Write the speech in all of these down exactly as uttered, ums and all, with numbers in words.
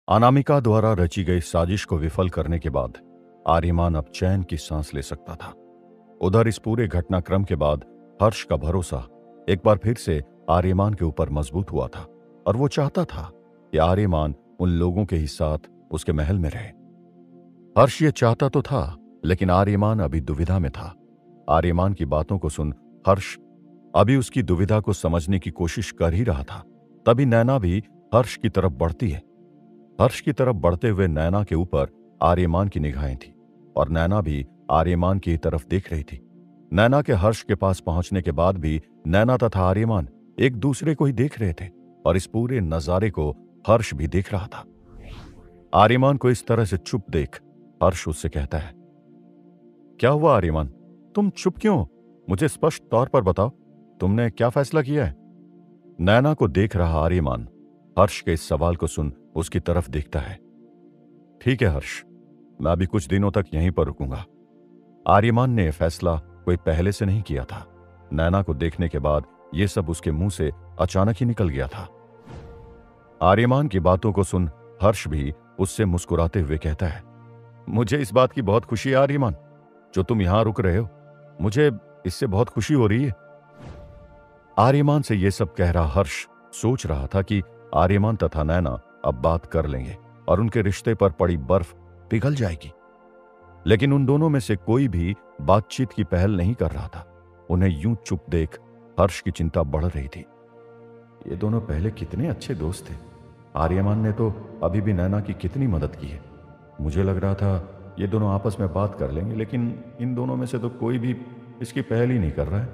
अनामिका द्वारा रची गई साजिश को विफल करने के बाद आर्यमान अब चैन की सांस ले सकता था। उधर इस पूरे घटनाक्रम के बाद हर्ष का भरोसा एक बार फिर से आर्यमान के ऊपर मजबूत हुआ था और वो चाहता था कि आर्यमान उन लोगों के ही साथ उसके महल में रहे। हर्ष ये चाहता तो था, लेकिन आर्यमान अभी दुविधा में था। आर्यमान की बातों को सुन हर्ष अभी उसकी दुविधा को समझने की कोशिश कर ही रहा था। तभी नैना भी हर्ष की तरफ बढ़ती है। हर्ष की तरफ बढ़ते हुए नैना के ऊपर आर्यमान की निगाहें थी और नैना भी आर्यमान की तरफ देख रही थी। नैना के हर्ष के पास पहुंचने के बाद भी नैना तथा आर्यमान एक दूसरे को ही देख रहे थे और इस पूरे नजारे को हर्ष भी देख रहा था। आर्यमान को इस तरह से चुप देख हर्ष उससे कहता है, क्या हुआ आर्यमान, तुम चुप क्यों? मुझे स्पष्ट तौर पर बताओ, तुमने क्या फैसला किया है? नैना को देख रहा आर्यमान हर्ष के इस सवाल को सुन उसकी तरफ देखता है। ठीक है हर्ष, मैं अभी कुछ दिनों तक यहीं पर रुकूंगा। आर्यमान ने यह फैसला कोई पहले से नहीं किया था। नैना को देखने के बाद यह सब उसके मुंह से अचानक ही निकल गया था। आर्यमान की बातों को सुन हर्ष भी उससे मुस्कुराते हुए कहता है, मुझे इस बात की बहुत खुशी है आर्यमान, जो तुम यहां रुक रहे हो, मुझे इससे बहुत खुशी हो रही है। आर्यमान से यह सब कह रहा हर्ष सोच रहा था कि आर्यमान तथा नैना अब बात कर लेंगे और उनके रिश्ते पर पड़ी बर्फ पिघल जाएगी, लेकिन उन दोनों में से कोई भी बातचीत की पहल नहीं कर रहा था। उन्हें यूं चुप देख हर्ष की चिंता बढ़ रही थी। ये दोनों पहले कितने अच्छे दोस्त थे। आर्यमान ने तो अभी भी नैना की कितनी मदद की है। मुझे लग रहा था ये दोनों आपस में बात कर लेंगे, लेकिन इन दोनों में से तो कोई भी इसकी पहल ही नहीं कर रहा है।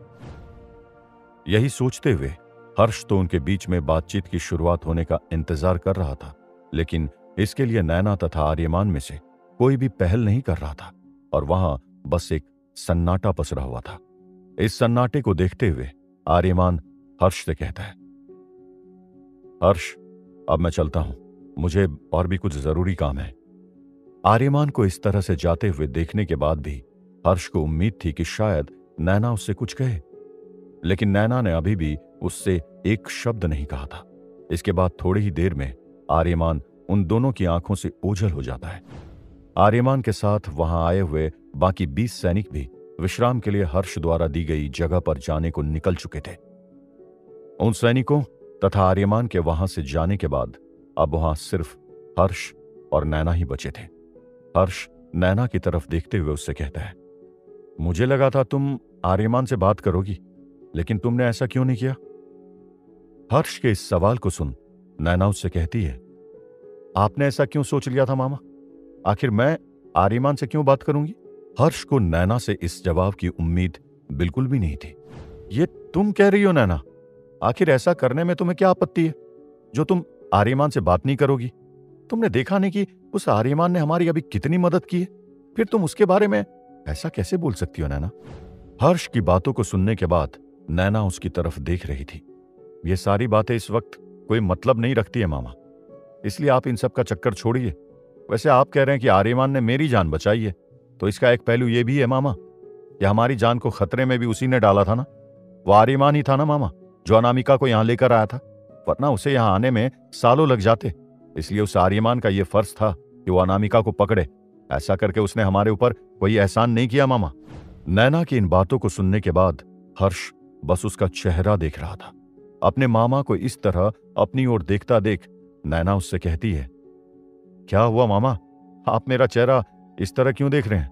यही सोचते हुए हर्ष तो उनके बीच में बातचीत की शुरुआत होने का इंतजार कर रहा था, लेकिन इसके लिए नैना तथा आर्यमान में से कोई भी पहल नहीं कर रहा था और वहां बस एक सन्नाटा पसरा हुआ था। इस सन्नाटे को देखते हुए आर्यमान हर्ष से कहता है, हर्ष, अब मैं चलता हूं, मुझे और भी कुछ जरूरी काम है। आर्यमान को इस तरह से जाते हुए देखने के बाद भी हर्ष को उम्मीद थी कि शायद नैना उससे कुछ कहे, लेकिन नैना ने अभी भी उससे एक शब्द नहीं कहा था। इसके बाद थोड़ी ही देर में आर्यमान उन दोनों की आंखों से ओझल हो जाता है। आर्यमान के साथ वहां आए हुए बाकी बीस सैनिक भी विश्राम के लिए हर्ष द्वारा दी गई जगह पर जाने को निकल चुके थे। उन सैनिकों तथा आर्यमान के वहां से जाने के बाद अब वहां सिर्फ हर्ष और नैना ही बचे थे। हर्ष नैना की तरफ देखते हुए उससे कहता है, मुझे लगा था तुम आर्यमान से बात करोगी, लेकिन तुमने ऐसा क्यों नहीं किया? हर्ष के इस सवाल को सुन नैना उससे कहती है, आपने ऐसा क्यों सोच लिया था मामा? आखिर मैं आर्यमान से क्यों बात करूंगी? हर्ष को नैना से इस जवाब की उम्मीद बिल्कुल भी नहीं थी। ये तुम कह रही हो नैना? आखिर ऐसा करने में तुम्हें क्या आपत्ति है जो तुम आर्यमान से बात नहीं करोगी? तुमने देखा नहीं कि उस आर्यमान ने हमारी अभी कितनी मदद की है, फिर तुम उसके बारे में ऐसा कैसे बोल सकती हो नैना? हर्ष की बातों को सुनने के बाद नैना उसकी तरफ देख रही थी। ये सारी बातें इस वक्त कोई मतलब नहीं रखती है मामा, इसलिए आप इन सब का चक्कर छोड़िए। वैसे आप कह रहे हैं कि आर्यमान ने मेरी जान बचाई है, तो इसका एक पहलू यह भी है मामा कि हमारी जान को खतरे में भी उसी ने डाला था ना। वो आर्यमान ही था ना मामा जो अनामिका को यहां लेकर आया था, वरना उसे यहां आने में सालों लग जाते। इसलिए उस आर्यमान का यह फर्ज था कि वो अनामिका को पकड़े। ऐसा करके उसने हमारे ऊपर कोई एहसान नहीं किया मामा। नैना की इन बातों को सुनने के बाद हर्ष बस उसका चेहरा देख रहा था। अपने मामा को इस तरह अपनी ओर देखता देख नैना उससे कहती है, क्या हुआ मामा, आप मेरा चेहरा इस तरह क्यों देख रहे हैं?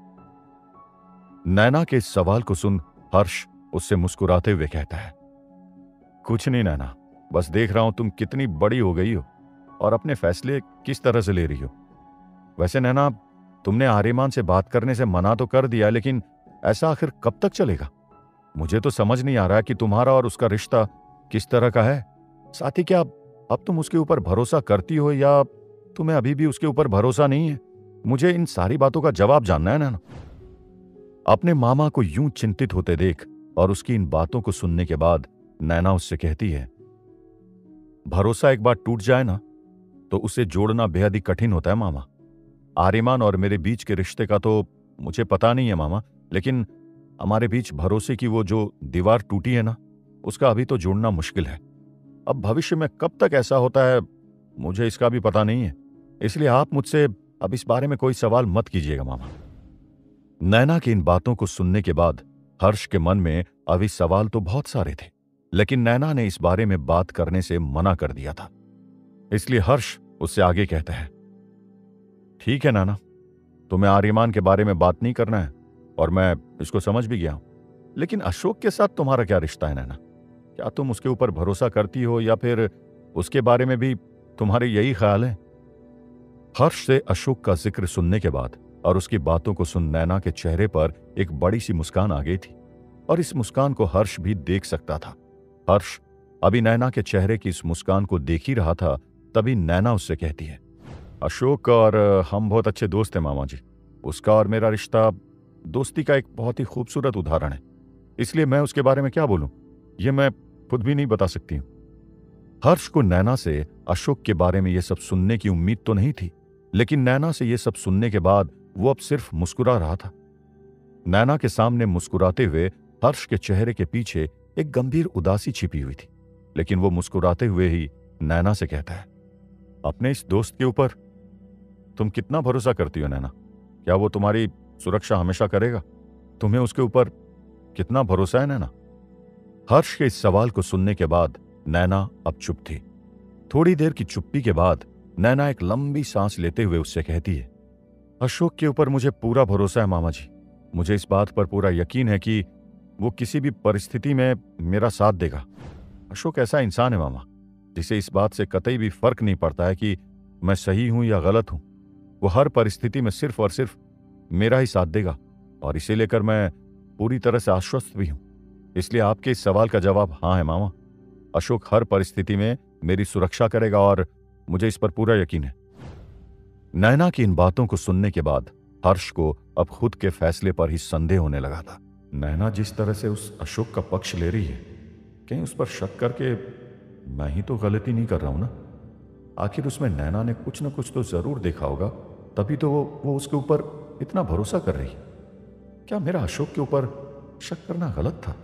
नैना के इस सवाल को सुन हर्ष उससे मुस्कुराते हुए कहता है, कुछ नहीं नैना, बस देख रहा हूं तुम कितनी बड़ी हो गई हो और अपने फैसले किस तरह से ले रही हो। वैसे नैना, तुमने आर्यमान से बात करने से मना तो कर दिया, लेकिन ऐसा आखिर कब तक चलेगा? मुझे तो समझ नहीं आ रहा कि तुम्हारा और उसका रिश्ता किस तरह का है। साथ ही क्या अब तुम उसके ऊपर भरोसा करती हो या तुम्हें अभी भी उसके ऊपर भरोसा नहीं है? मुझे इन सारी बातों का जवाब जानना है नैना। अपने मामा को यूं चिंतित होते देख और उसकी इन बातों को सुनने के बाद नैना उससे कहती है, भरोसा एक बार टूट जाए ना तो उसे जोड़ना बेहद ही कठिन होता है मामा। आर्यमान और मेरे बीच के रिश्ते का तो मुझे पता नहीं है मामा, लेकिन हमारे बीच भरोसे की वो जो दीवार टूटी है ना, उसका अभी तो जोड़ना मुश्किल है। अब भविष्य में कब तक ऐसा होता है मुझे इसका भी पता नहीं है। इसलिए आप मुझसे अब इस बारे में कोई सवाल मत कीजिएगा मामा। नैना की इन बातों को सुनने के बाद हर्ष के मन में अभी सवाल तो बहुत सारे थे, लेकिन नैना ने इस बारे में बात करने से मना कर दिया था। इसलिए हर्ष उससे आगे कहता है, ठीक है नैना, तुम्हें आर्यमान के बारे में बात नहीं करना है और मैं इसको समझ भी गया हूं, लेकिन अशोक के साथ तुम्हारा क्या रिश्ता है नैना? क्या तुम उसके ऊपर भरोसा करती हो या फिर उसके बारे में भी तुम्हारे यही ख्याल है? हर्ष से अशोक का जिक्र सुनने के बाद और उसकी बातों को सुन नैना के चेहरे पर एक बड़ी सी मुस्कान आ गई थी और इस मुस्कान को हर्ष भी देख सकता था। हर्ष अभी नैना के चेहरे की इस मुस्कान को देख ही रहा था, तभी नैना उससे कहती है, अशोक और हम बहुत अच्छे दोस्त हैं मामा जी। उसका और मेरा रिश्ता दोस्ती का एक बहुत ही खूबसूरत उदाहरण है, इसलिए मैं उसके बारे में क्या बोलूं, यह मैं खुद भी नहीं बता सकती हूं। हर्ष को नैना से अशोक के बारे में यह सब सुनने की उम्मीद तो नहीं थी, लेकिन नैना से यह सब सुनने के बाद वो अब सिर्फ मुस्कुरा रहा था। नैना के सामने मुस्कुराते हुए हर्ष के चेहरे के पीछे एक गंभीर उदासी छिपी हुई थी, लेकिन वो मुस्कुराते हुए ही नैना से कहता है, अपने इस दोस्त के ऊपर तुम कितना भरोसा करती हो नैना? क्या वो तुम्हारी सुरक्षा हमेशा करेगा? तुम्हें उसके ऊपर कितना भरोसा है नैना? हर्ष के इस सवाल को सुनने के बाद नैना अब चुप थी। थोड़ी देर की चुप्पी के बाद नैना एक लंबी सांस लेते हुए उससे कहती है, अशोक के ऊपर मुझे पूरा भरोसा है मामा जी। मुझे इस बात पर पूरा यकीन है कि वो किसी भी परिस्थिति में मेरा साथ देगा। अशोक ऐसा इंसान है मामा, जिसे इस बात से कतई भी फर्क नहीं पड़ता है कि मैं सही हूं या गलत हूं। वो हर परिस्थिति में सिर्फ और सिर्फ मेरा ही साथ देगा और इसे लेकर मैं पूरी तरह से आश्वस्त भी हूं। इसलिए आपके इस सवाल का जवाब हाँ है मामा। अशोक हर परिस्थिति में मेरी सुरक्षा करेगा और मुझे इस पर पूरा यकीन है। नैना की इन बातों को सुनने के बाद हर्ष को अब खुद के फैसले पर ही संदेह होने लगा था। नैना जिस तरह से उस अशोक का पक्ष ले रही है, कहीं उस पर शक करके मैं ही तो गलती नहीं कर रहा हूं ना? आखिर उसमें नैना ने कुछ न कुछ तो जरूर देखा होगा, तभी तो वो वो उसके ऊपर इतना भरोसा कर रही है। क्या मेरा अशोक के ऊपर शक करना गलत था?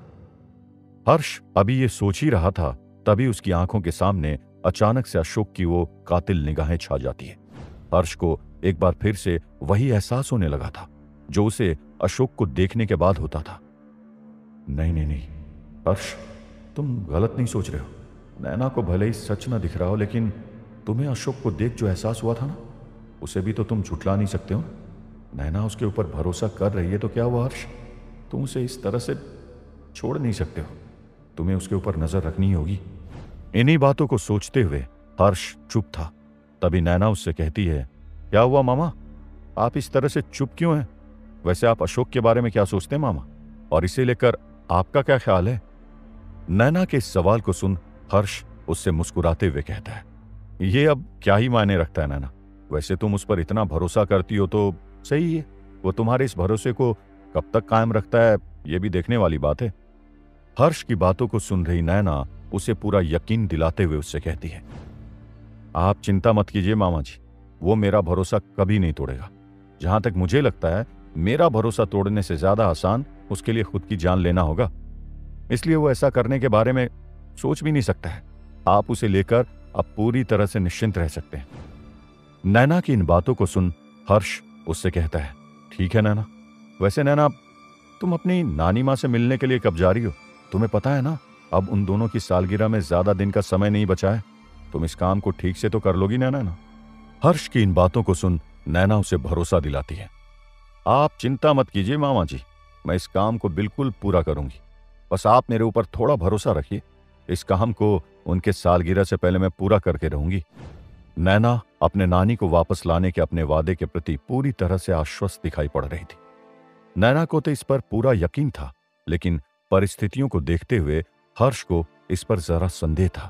हर्ष अभी ये सोच ही रहा था, तभी उसकी आंखों के सामने अचानक से अशोक की वो कातिल निगाहें छा जाती है। हर्ष को एक बार फिर से वही एहसास होने लगा था जो उसे अशोक को देखने के बाद होता था। नहीं नहीं नहीं हर्ष, तुम गलत नहीं सोच रहे हो। नैना को भले ही सच न दिख रहा हो, लेकिन तुम्हें अशोक को देख जो एहसास हुआ था ना, उसे भी तो तुम झुठला नहीं सकते हो। नैना उसके ऊपर भरोसा कर रही है तो क्या हुआ हर्ष, तुम उसे इस तरह से छोड़ नहीं सकते हो। तुम्हें उसके ऊपर नजर रखनी होगी। इन्हीं बातों को सोचते हुए हर्ष चुप था। तभी नैना उससे कहती है, क्या हुआ मामा, आप इस तरह से चुप क्यों हैं? वैसे आप अशोक के बारे में क्या सोचते हैं मामा, और इसे लेकर आपका क्या ख्याल है? नैना के इस सवाल को सुन हर्ष उससे मुस्कुराते हुए कहता है, ये अब क्या ही मायने रखता है नैना। वैसे तुम उस पर इतना भरोसा करती हो तो सही है, वो तुम्हारे इस भरोसे को कब तक कायम रखता है ये भी देखने वाली बात है। हर्ष की बातों को सुन रही नैना उसे पूरा यकीन दिलाते हुए उससे कहती है, आप चिंता मत कीजिए मामा जी, वो मेरा भरोसा कभी नहीं तोड़ेगा। जहां तक मुझे लगता है, मेरा भरोसा तोड़ने से ज्यादा आसान उसके लिए खुद की जान लेना होगा, इसलिए वो ऐसा करने के बारे में सोच भी नहीं सकता है। आप उसे लेकर अब पूरी तरह से निश्चिंत रह सकते हैं। नैना की इन बातों को सुन हर्ष उससे कहता है, ठीक है नैना, वैसे नैना तुम अपनी नानी माँ से मिलने के लिए कब जा रही हो? तुम्हें पता है ना, अब उन दोनों की सालगिरह में ज्यादा दिन का समय नहीं बचा है। तुम इस काम को ठीक से तो कर लोगी ना नैना? हर्ष की इन बातों को सुन नैना उसे भरोसा दिलाती है, आप चिंता मत कीजिए मामा जी, मैं इस काम को बिल्कुल पूरा करूंगी। बस आप मेरे ऊपर थोड़ा भरोसा रखिए, इस काम को उनके सालगिरह से पहले मैं पूरा करके रहूंगी। नैना अपने नानी को वापस लाने के अपने वादे के प्रति पूरी तरह से आश्वस्त दिखाई पड़ रही थी। नैना को तो इस पर पूरा यकीन था, लेकिन परिस्थितियों को देखते हुए हर्ष को इस पर जरा संदेह था।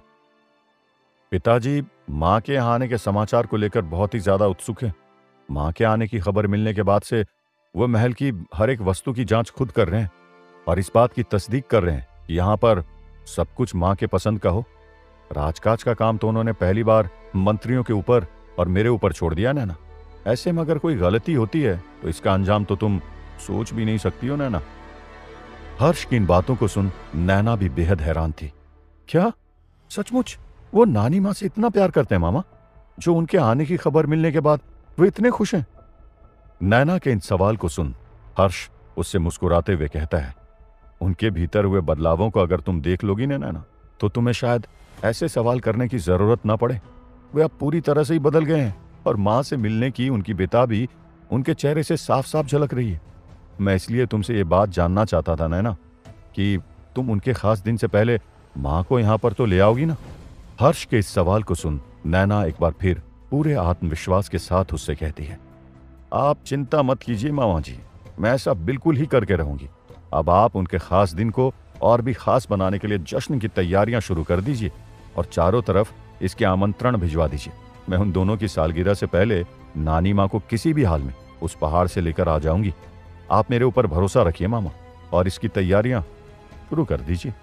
पिताजी मां के यहाँ आने के समाचार को लेकर बहुत ही ज्यादा उत्सुक हैं। मां के आने की खबर मिलने के बाद से वह महल की हर एक वस्तु की जांच खुद कर रहे हैं और इस बात की तस्दीक कर रहे हैं कि यहाँ पर सब कुछ मां के पसंद का हो। राजकाज का काम तो उन्होंने पहली बार मंत्रियों के ऊपर और मेरे ऊपर छोड़ दिया नैना। ऐसे में अगर कोई गलती होती है तो इसका अंजाम तो तुम सोच भी नहीं सकती हो नैना। हर्ष की इन बातों को सुन नैना भी बेहद हैरान थी। क्या सचमुच वो नानी मां से इतना प्यार करते हैं मामा? जो उनके आने की खबर मिलने के बाद वे इतने खुश हैं? नैना के इन सवाल को सुन हर्ष उससे मुस्कुराते हुए कहता है, उनके भीतर हुए बदलावों को अगर तुम देख लोगी ना नैना, तो तुम्हें शायद ऐसे सवाल करने की जरूरत ना पड़े। वे अब पूरी तरह से ही बदल गए हैं और मां से मिलने की उनकी बेताबी उनके चेहरे से साफ साफ झलक रही है। मैं इसलिए तुमसे ये बात जानना चाहता था नैना कि तुम उनके खास दिन से पहले मां को यहां पर तो ले आओगी ना? हर्ष के इस सवाल को सुन नैना एक बार फिर पूरे आत्मविश्वास के साथ उससे कहती है, आप चिंता मत कीजिए मामा जी, मैं ऐसा बिल्कुल ही करके रहूंगी। अब आप उनके खास दिन को और भी खास बनाने के लिए जश्न की तैयारियां शुरू कर दीजिए और चारों तरफ इसके आमंत्रण भिजवा दीजिए। मैं उन दोनों की सालगिरह से पहले नानी माँ को किसी भी हाल में उस पहाड़ से लेकर आ जाऊंगी। आप मेरे ऊपर भरोसा रखिए मामा और इसकी तैयारियां शुरू कर दीजिए।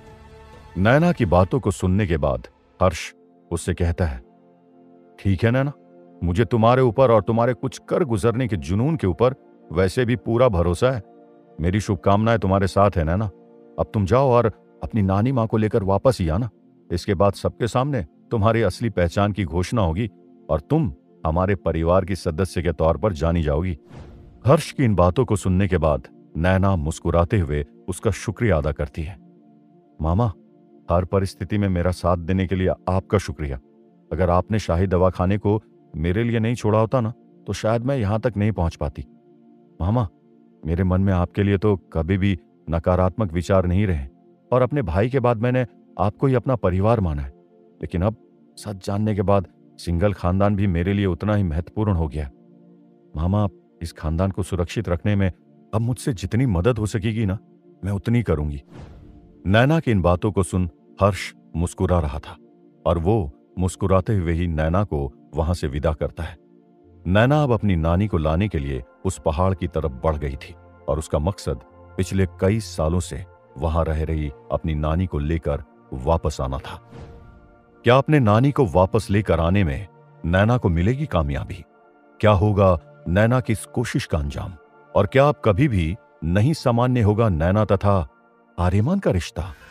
नैना की बातों को सुनने के बाद हर्ष उससे कहता है, ठीक है नैना, मुझे तुम्हारे ऊपर और तुम्हारे कुछ कर गुजरने के जुनून के ऊपर वैसे भी पूरा भरोसा है। मेरी शुभकामनाएं तुम्हारे साथ है नैना। अब तुम जाओ और अपनी नानी माँ को लेकर वापस ही आना। इसके बाद सबके सामने तुम्हारी असली पहचान की घोषणा होगी और तुम हमारे परिवार की सदस्य के तौर पर जानी जाओगी। हर्ष की इन बातों को सुनने के बाद नैना मुस्कुराते हुए उसका शुक्रिया अदा करती है। मामा, हर परिस्थिति में मेरा साथ देने के लिए आपका शुक्रिया। अगर आपने शाही दवाखाने को मेरे लिए नहीं छोड़ा होता ना, तो शायद मैं यहां तक नहीं पहुंच पाती। मामा, मेरे मन में आपके लिए तो कभी भी नकारात्मक विचार नहीं रहे और अपने भाई के बाद मैंने आपको ही अपना परिवार माना है। लेकिन अब सच जानने के बाद सिंगल खानदान भी मेरे लिए उतना ही महत्वपूर्ण हो गया। मामा, इस खानदान को सुरक्षित रखने में अब मुझसे जितनी मदद हो सकेगी ना, मैं उतनी करूंगी। नैना की इन बातों को सुन हर्ष मुस्कुरा रहा था और वो मुस्कुराते हुए ही नैना को वहां से विदा करता है। नैना अब अपनी नानी को लाने के लिए उस पहाड़ की तरफ बढ़ गई थी और उसका मकसद पिछले कई सालों से वहां रह रही अपनी नानी को लेकर वापस आना था। क्या अपने नानी को वापस लेकर आने में नैना को मिलेगी कामयाबी? क्या होगा नैना की इस कोशिश का अंजाम? और क्या अब कभी भी नहीं सामान्य होगा नैना तथा आर्यमान का रिश्ता?